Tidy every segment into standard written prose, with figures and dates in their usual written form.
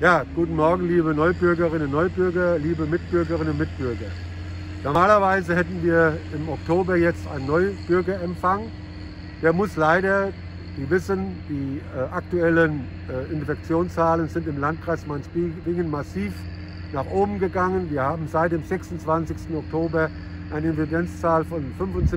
Ja, guten Morgen, liebe Neubürgerinnen und Neubürger, liebe Mitbürgerinnen und Mitbürger. Normalerweise hätten wir im Oktober jetzt einen Neubürgerempfang. Der muss leider, Sie wissen, die aktuellen Infektionszahlen sind im Landkreis Mainz-Bingen massiv nach oben gegangen. Wir haben seit dem 26. Oktober eine Inzidenzzahl von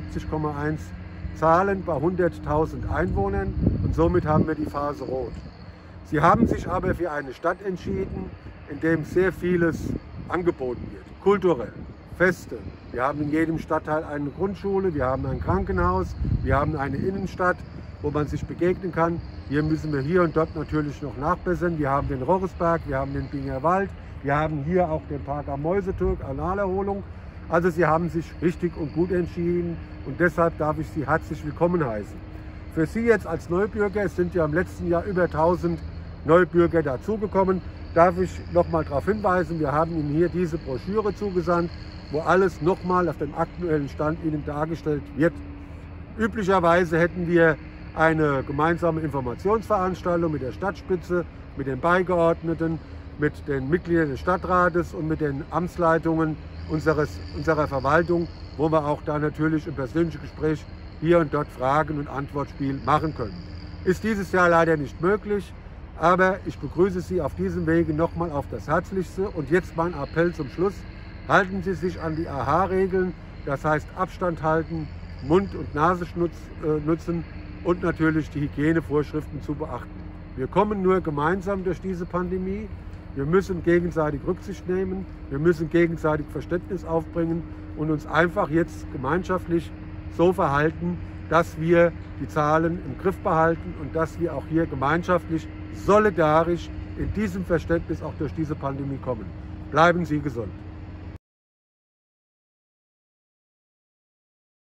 75,1 Zahlen bei 100.000 Einwohnern und somit haben wir die Phase Rot. Sie haben sich aber für eine Stadt entschieden, in der sehr vieles angeboten wird. Kulturell, Feste. Wir haben in jedem Stadtteil eine Grundschule, wir haben ein Krankenhaus, wir haben eine Innenstadt, wo man sich begegnen kann. Hier müssen wir hier und dort natürlich noch nachbessern. Wir haben den Rohresberg, wir haben den Binger Wald, wir haben hier auch den Park am Mäuseturk, Analerholung. Also Sie haben sich richtig und gut entschieden und deshalb darf ich Sie herzlich willkommen heißen. Für Sie jetzt als Neubürger, es sind ja im letzten Jahr über 1000 Neubürger dazugekommen, darf ich noch mal darauf hinweisen, wir haben Ihnen hier diese Broschüre zugesandt, wo alles noch mal auf dem aktuellen Stand Ihnen dargestellt wird. Üblicherweise hätten wir eine gemeinsame Informationsveranstaltung mit der Stadtspitze, mit den Beigeordneten, mit den Mitgliedern des Stadtrates und mit den Amtsleitungen unserer Verwaltung, wo wir auch da natürlich im persönlichen Gespräch hier und dort Fragen- und Antwortspiel machen können. Ist dieses Jahr leider nicht möglich, aber ich begrüße Sie auf diesem Wege nochmal auf das Herzlichste. Und jetzt mein Appell zum Schluss. Halten Sie sich an die AHA-Regeln, das heißt Abstand halten, Mund- und Nasenschutz nutzen und natürlich die Hygienevorschriften zu beachten. Wir kommen nur gemeinsam durch diese Pandemie. Wir müssen gegenseitig Rücksicht nehmen, wir müssen gegenseitig Verständnis aufbringen und uns einfach jetzt gemeinschaftlich so verhalten, dass wir die Zahlen im Griff behalten und dass wir auch hier gemeinschaftlich solidarisch in diesem Verständnis auch durch diese Pandemie kommen. Bleiben Sie gesund.